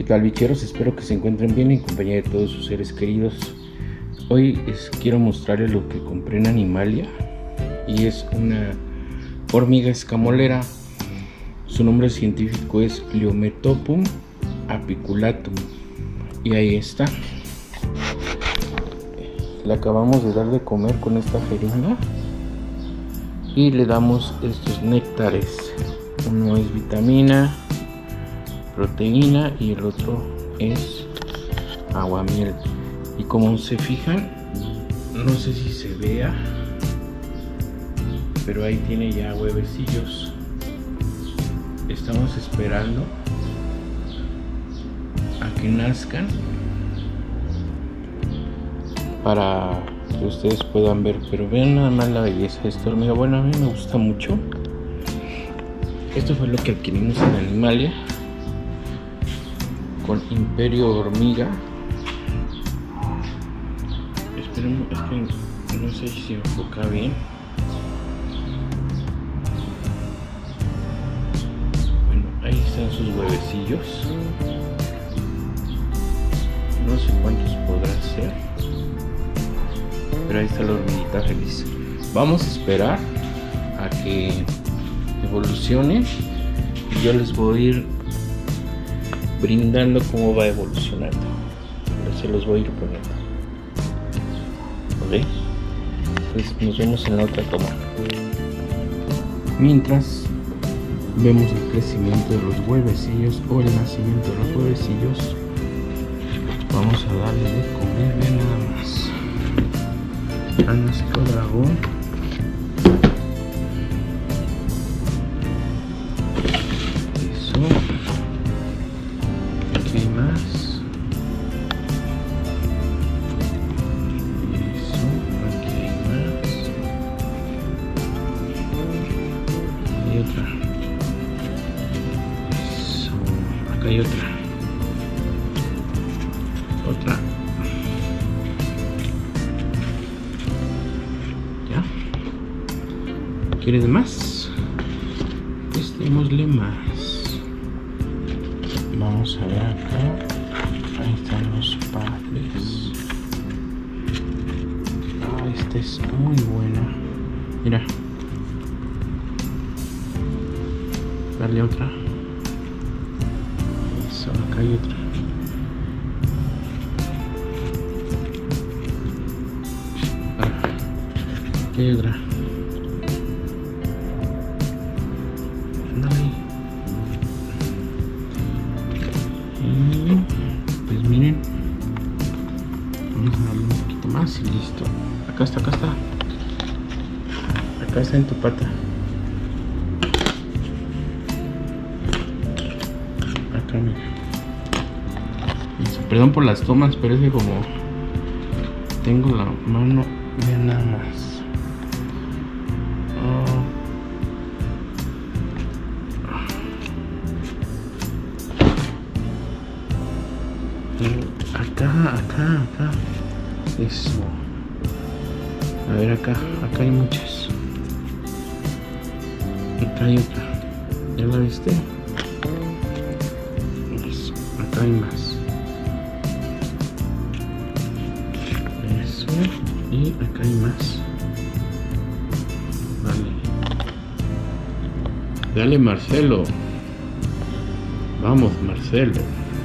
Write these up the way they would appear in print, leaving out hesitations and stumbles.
tal, bicheros? Espero que se encuentren bien en compañía de todos sus seres queridos. Hoy quiero mostrarles lo que compré en Animalia, y es una hormiga escamolera. Su nombre científico es Liometopum apiculatum, y ahí está. Le acabamos de dar de comer con esta jeringa y le damos estos néctares. Uno es vitamina, proteína, y el otro es aguamiel. Y como se fijan, no sé si se vea, pero ahí tiene ya huevecillos. Estamos esperando a que nazcan para que ustedes puedan ver, pero vean nada más la belleza de esta hormiga. Bueno, a mí me gusta mucho. Esto fue lo que adquirimos en Animalia con Imperio Hormiga. Esperemos, es que no sé si se enfoca bien. Bueno, ahí están sus huevecillos. No sé cuántos podrá ser, pero ahí está la hormiguita feliz. Vamos a esperar a que evolucione y yo les voy a ir brindando cómo va evolucionando. Se los voy a ir poniendo. ¿Ok? Pues nos vemos en la otra toma. Mientras vemos el crecimiento de los huevecillos o el nacimiento de los huevecillos, vamos a darle de comer. Bien, nada más. A nuestro dragón. Eso. Aquí hay más. Eso. Aquí hay más. Y otra. Eso. Acá hay otra. Otra. ¿Ya? ¿Quieres más? Pues démosle más. Vamos a ver acá. Ahí están los padres. Ah, esta es muy buena. Mira. Dale otra. Eso, acá hay otra. Aquí hay otra. Ándale. Y pues miren, vamos a darle un poquito más y listo. Acá está, acá está. Acá está en tu pata. Acá, mira. Perdón por las tomas, pero es que como tengo la mano, vean nada más. Acá. Eso. A ver, acá hay muchas. Acá hay otra. ¿Ya la viste? Eso. Acá hay más. Eso. Y acá hay más. Vale. Dale, Marcelo. Vamos, Marcelo.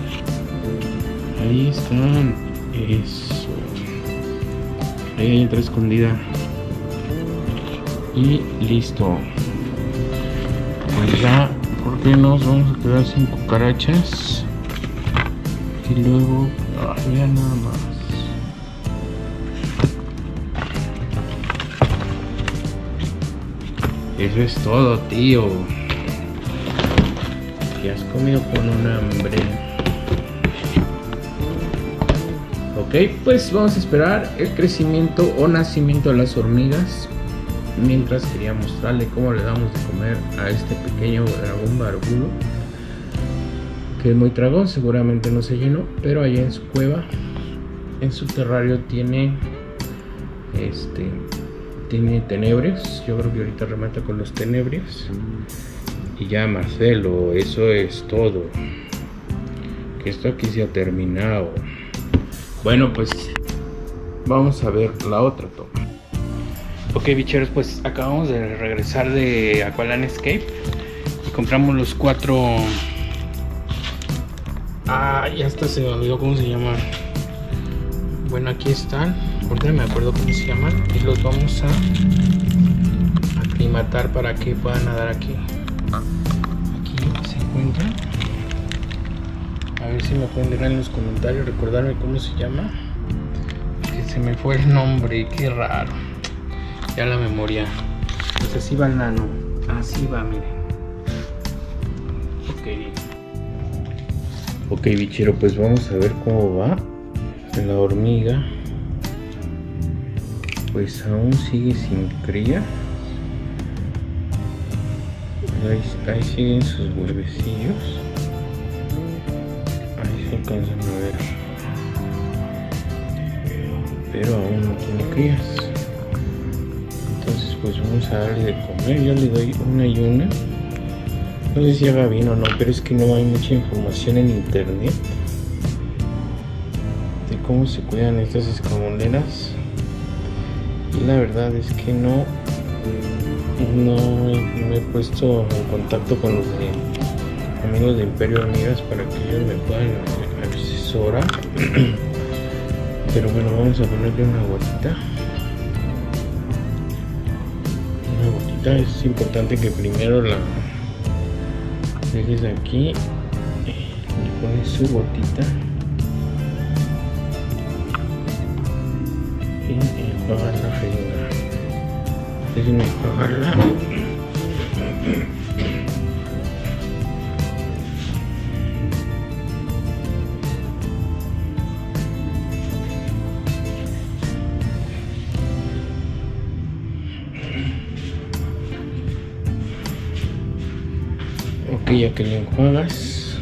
Ahí están. Eso. Ahí hay otra escondida. Y listo. Pues ya, porque nos vamos a quedar sin cucarachas. Y luego, ya nada más. Eso es todo, tío. Que has comido con un hambre. Ok, pues vamos a esperar el crecimiento o nacimiento de las hormigas. Mientras quería mostrarle cómo le damos de comer a este pequeño dragón barbudo, que es muy tragón, seguramente no se llenó, pero allá en su cueva, en su terrario tiene tenebrios. Yo creo que ahorita remata con los tenebrios. Y ya, Marcelo, eso es todo. que esto aquí se ha terminado. Bueno, pues vamos a ver la otra toma. Ok, bicheros, pues acabamos de regresar de Aqualand Escape y compramos los 4. Ya hasta se me olvidó cómo se llaman. Bueno, aquí están. Ahorita me acuerdo cómo se llaman y los vamos a aclimatar para que puedan nadar aquí. Aquí se encuentran. A ver si me pueden dejar en los comentarios, recordarme cómo se llama. Que se me fue el nombre, qué raro. Ya la memoria. Pues así va el nano. Así va, miren. Ok, bichero, pues vamos a ver cómo va. La hormiga pues aún sigue sin cría. Ahí siguen sus huevecillos. Ahí se alcanzan a ver, pero aún no tiene crías. Entonces pues vamos a darle de comer. Yo le doy una y una. No sé si haga bien o no, pero es que no hay mucha información en internet de cómo se cuidan estas escamoleras. Y la verdad es que no me he puesto en contacto con los amigos de Imperio Hormigas para que ellos me puedan asesorar. Pero bueno, vamos a ponerle una gotita. Es importante que primero la dejes aquí, le pones su gotita y enjuagas la jeringa. Déjenme enjuagarla. Ok, ya que le enjuagas,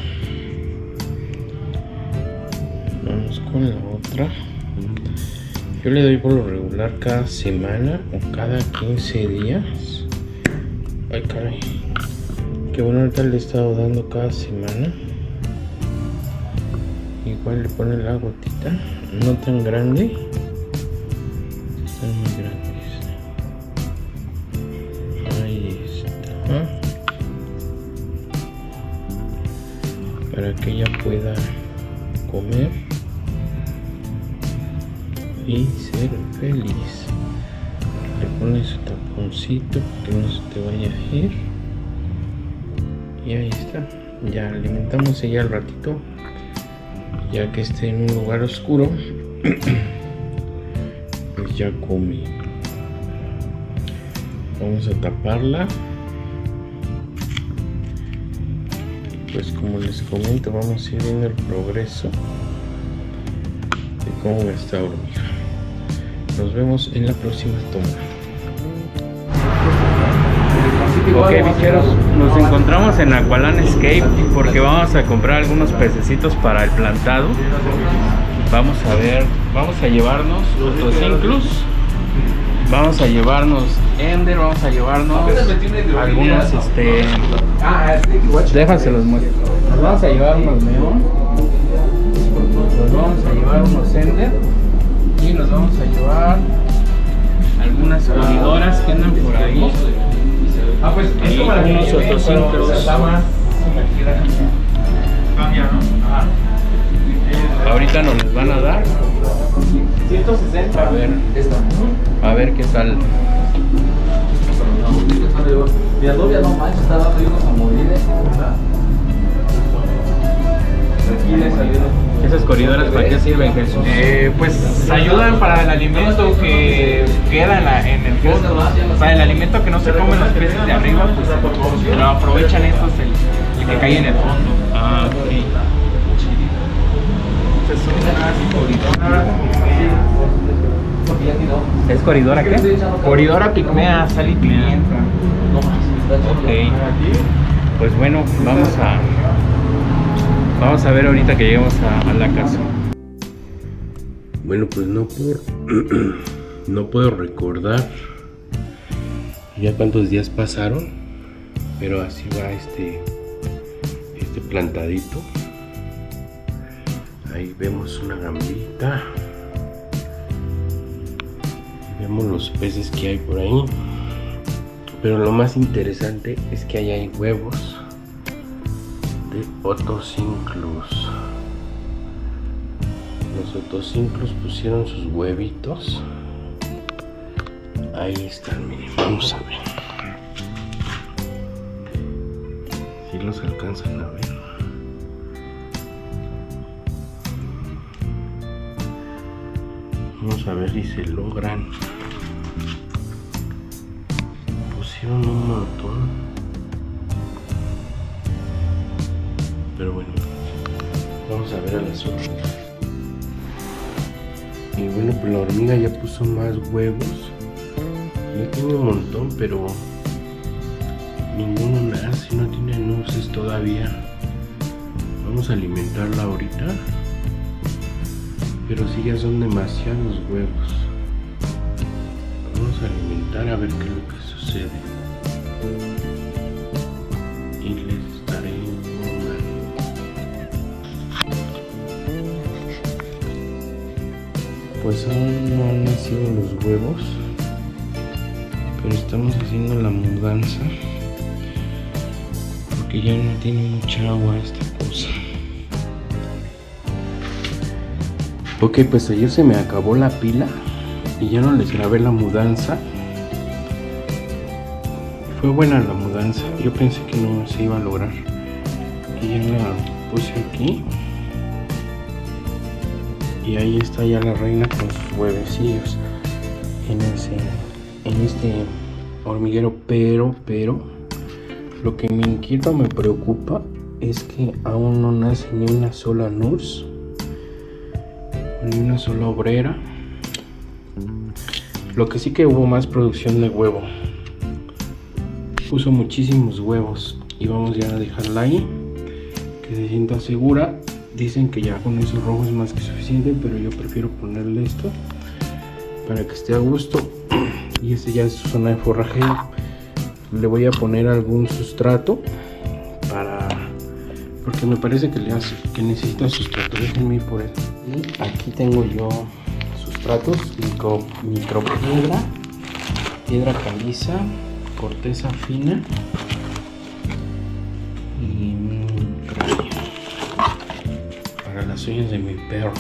vamos con la otra. Yo le doy por lo regular cada semana o cada 15 días. Ay, caray. Que bueno, ahorita le he estado dando cada semana. Igual le ponen la gotita, no tan grande. Están muy grandes. Ahí está. Para que ella pueda comer y ser feliz. Le pones su taponcito para que no se te vaya a ir. Y ahí está. Ya alimentamos ella al ratito, ya que esté en un lugar oscuro. Pues ya come. Vamos a taparla. Pues como les comento, vamos a ir viendo el progreso de cómo va esta hormiga. Nos vemos en la próxima toma. Ok, bicheros, nos encontramos en Aqualand Escape porque vamos a comprar algunos pececitos para el plantado. Vamos a ver, vamos a llevarnos Otocinclus, vamos a llevarnos Ender, vamos a llevarnos algunos, déjaselos muestro. Nos vamos a llevar unos neón, nos vamos a llevar unos Ender y nos vamos a llevar algunas coridoras que andan por ahí. Pues es como unos Otocinclus. Ahorita nos les van a dar 160. A ver qué tal. Mi novia no manches, está dando unos amorines. ¿Esas corridoras para qué sirven, Jesús? Pues ayudan para el alimento que queda en el fondo, para el alimento que no se comen los peces de arriba, pues lo aprovechan estos, el que cae en el fondo. Ah, ok. ¿Es coridora qué? Coridora pigmea, sal y pimienta. Ok. Pues bueno, vamos a ver ahorita que lleguemos a la casa. Bueno, pues no puedo recordar ya cuántos días pasaron, pero así va este plantadito. Ahí vemos una gambita. Vemos los peces que hay por ahí. Pero lo más interesante es que ahí hay huevos de otocinclus. Los otocinclus pusieron sus huevitos. Ahí están, miren, vamos a ver. Si los alcanzan a ver. Vamos a ver si se logran. Pusieron un montón. Pero bueno, vamos a ver a las hormigas. Y bueno, pues la hormiga ya puso más huevos. Ya tiene un montón, pero ninguno nace, no tiene nuces todavía. Vamos a alimentarla ahorita. Pero sí, ya son demasiados huevos. Vamos a alimentar a ver qué es lo que sucede. Y les estaré informando. Pues aún no han nacido los huevos, pero estamos haciendo la mudanza porque ya no tiene mucha agua esta cosa. Ok, pues ayer se me acabó la pila y ya no les grabé la mudanza. Fue buena la mudanza, yo pensé que no se iba a lograr. Y ya la puse aquí. Y ahí está ya la reina con sus huevecillos en este hormiguero. Pero lo que me inquieta o me preocupa es que aún no nace ni una sola nurse, ni una sola obrera. Lo que sí que hubo más producción de huevo. Puso muchísimos huevos y vamos ya a dejarla ahí, que se sienta segura. Dicen que ya con esos rojos es más que suficiente, pero yo prefiero ponerle esto para que esté a gusto. Y este ya es su zona de forrajeo. Le voy a poner algún sustrato porque me parece que necesita sustrato. Déjenme ir por él. Y aquí tengo yo sustratos: micropiedra, piedra caliza, corteza fina y cráneo para las uñas de mi perro.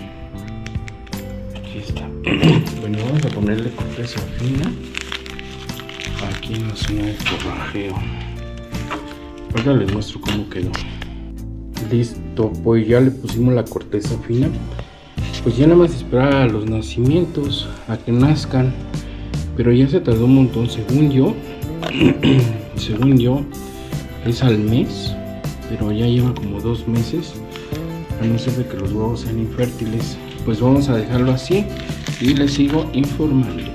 Aquí está. Bueno, vamos a ponerle corteza fina aquí en la zona de forrajeo. Ahora les muestro cómo quedó. Listo, pues ya le pusimos la corteza fina. Pues ya nada más esperar a los nacimientos, a que nazcan. Pero ya se tardó un montón, según yo. Según yo es al mes, pero ya lleva como 2 meses. A no ser de que los huevos sean infértiles. Pues vamos a dejarlo así y les sigo informando.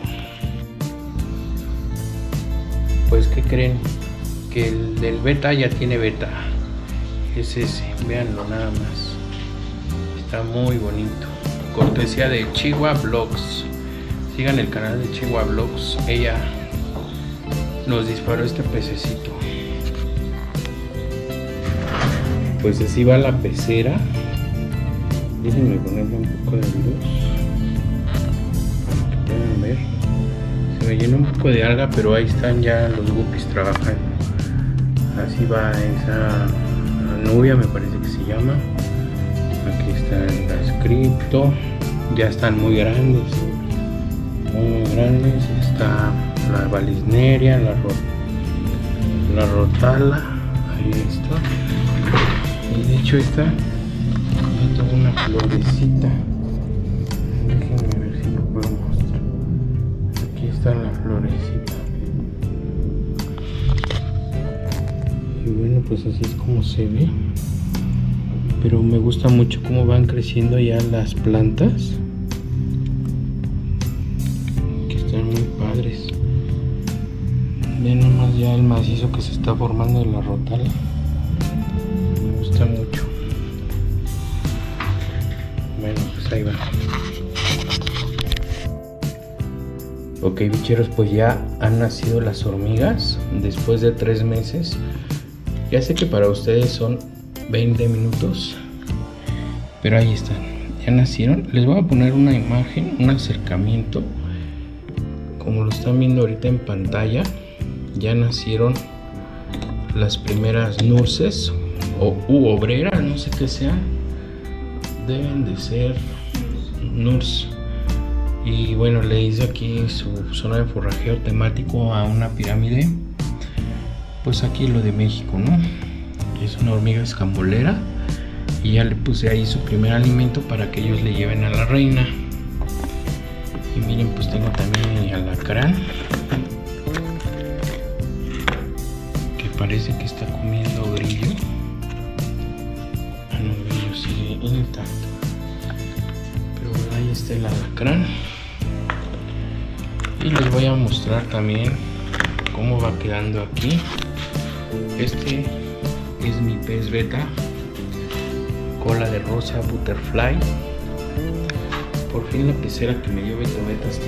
Pues ¿qué creen? Que el del beta ya tiene beta. Es ese, véanlo nada más. Está muy bonito. Cortesía de Chihuahua Vlogs. Sigan el canal de Chihuahua Vlogs. Ella nos disparó este pececito. Pues así va la pecera. Déjenme ponerle un poco de luz para que puedan ver. Se me llenó un poco de alga, pero ahí están ya los guppies trabajando. Así va esa nubia, me parece que se llama. Aquí está el cripto. Ya están muy grandes. Muy grandes. Está la balisneria, la rotala. Ahí está. Y de hecho esta ya tengo una florecita. Déjenme ver si lo puedo mostrar. Aquí está la florecita. Y bueno, pues así es como se ve. Pero me gusta mucho cómo van creciendo ya las plantas, que están muy padres. Vean nomás ya el macizo que se está formando de la rotala. Me gusta mucho. Bueno, pues ahí va. Ok, bicheros, pues ya han nacido las hormigas después de 3 meses. Ya sé que para ustedes son 20 minutos, Pero ahí están, ya nacieron. Les voy a poner una imagen, un acercamiento. Como lo están viendo ahorita en pantalla, ya nacieron las primeras nurses o obreras, no sé qué sean. Deben de ser nurse. Y bueno, le hice aquí su zona de forrajeo temático a una pirámide. Pues aquí lo de México, ¿no? Es una hormiga escambolera. Y ya le puse ahí su primer alimento para que ellos le lleven a la reina. Y miren, pues tengo también mi alacrán, que parece que está comiendo grillo. Ah, no, el grillo sigue intacto. Pero bueno, ahí está el alacrán. Y les voy a mostrar también cómo va quedando aquí. Este es mi pez beta, cola de rosa butterfly. Por fin la pecera que me dio Beto Betas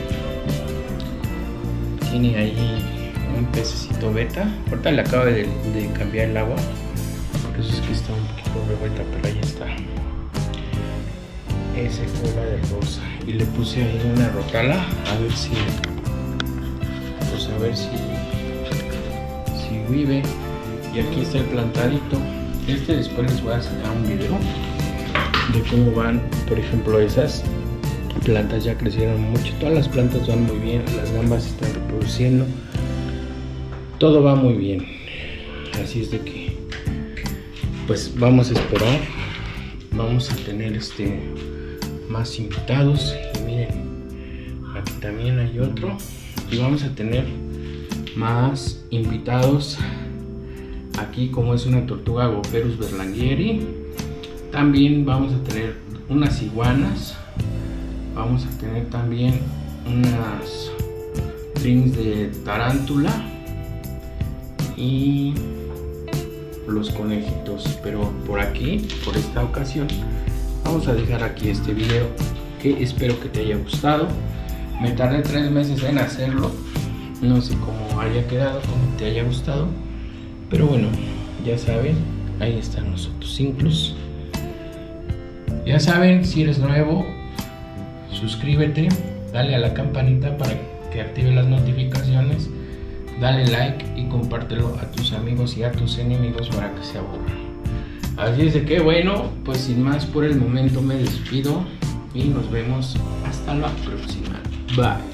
tiene ahí un pececito beta. Ahorita le acabo de cambiar el agua, por eso es que está un poquito revuelta, pero ahí está. Ese cola de rosa. Y le puse ahí una rotala, a ver si vive. Y aquí está el plantadito. Después les voy a sacar un video de cómo van. Por ejemplo, esas plantas ya crecieron mucho. Todas las plantas van muy bien. Las gambas están reproduciendo. Todo va muy bien. Así es de que pues vamos a esperar. Vamos a tener más invitados. Y miren, aquí también hay otro. Y vamos a tener más invitados. Aquí, como es una tortuga Gopherus berlangueri, también vamos a tener unas iguanas. Vamos a tener también unas rings de tarántula y los conejitos. Pero por aquí, por esta ocasión, vamos a dejar aquí este video, que espero que te haya gustado. Me tardé 3 meses en hacerlo. No sé cómo haya quedado, cómo te haya gustado. Pero bueno, ya saben, ahí están los otros inclus. Ya saben, si eres nuevo, suscríbete, dale a la campanita para que active las notificaciones, dale like y compártelo a tus amigos y a tus enemigos para que se aburran. Así es de que bueno, pues sin más por el momento me despido y nos vemos hasta la próxima. Bye.